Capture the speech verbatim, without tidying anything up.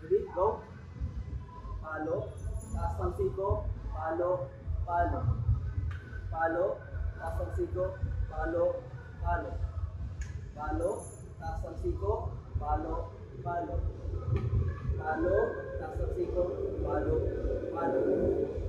Ready? Go. Palo. Taas ng siko. Palo. Palo. Palo. Taas ng siko. Palo. Palo. Palo. Taas ng siko. Palo. Palo. Palo. Taas ng siko. Palo. Palo.